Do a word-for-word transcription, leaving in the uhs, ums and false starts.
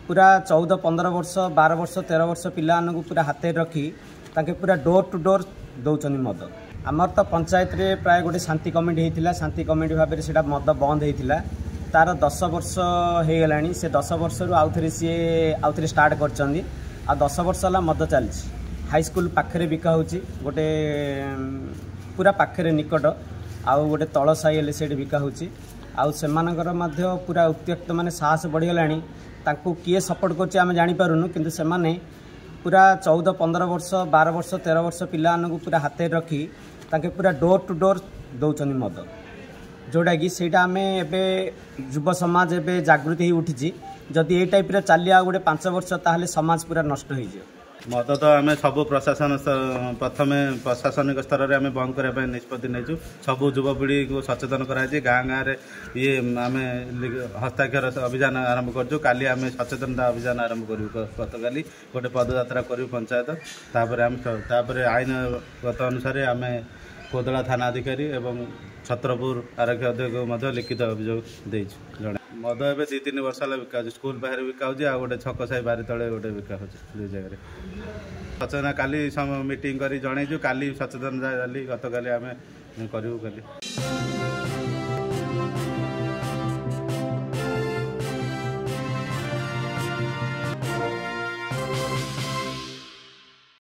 पूरा चौदह पंद्रह वर्ष बारह वर्ष तेरह वर्ष पिला पूरा हाथ रखी ताके पूरा डोर टू डोर दौरान मद आमर तो पंचायत रे प्राय गोटे शांति कमिटी होता शांति कमिटी भाव में से मद बंद होता तार दस वर्ष हो गलानी से दस वर्ष रु आउ थे सी आउ थे स्टार्ट कर आ दस वर्ष है मद चली हाईस्कल पाखे बिका हो गोटे पूरा पाखे निकट आउ गोटे तल साई से बिका हो से पूरा उत्त्यक्त माने साहस बढ़ीगलानी तांको किए सपोर्ट करছে आम जानीपारूनु किंतु से माने पूरा चौदह पंद्रह वर्ष बारह वर्ष तेरह वर्ष पिला पूरा हाथ रखी ताके पूरा डोर टू डोर दौरान मद जोटा कि सेटा आम एवं युव समाज एवं जागृति हो उठी जदि ये टाइप चलिया गोटे पांच वर्ष ताहले समाज पूरा नष्ट हो मद तो आम सब प्रशासन प्रथम प्रशासनिक स्तर में आम बंद करने निष्पत्ति नहीं सब युवपीढ़ी को सचेतन कराई गाँ गाँव में ये आम हस्ताक्षर अभियान आरंभ करूँ काली आम सचेतनता अभियान आरंभ करूँ गत काली गोटे पदयात्रा करूँ पंचायत तापर आम तापर आईनगत अनुसार आम कोदला थाना अधिकारी एवं छत्रपुर आरक्षी अध्यक्ष लिखित अभियोग देना मद ए दी तीन वर्ष है बिका स्कूल पाखे बिका हो गोटे छक साई बारी तले गोटे बिका हो दुई जगह सचेतना काली मीटिंग कर जन काली सचेतन रैली गत काली आम करूँ काली।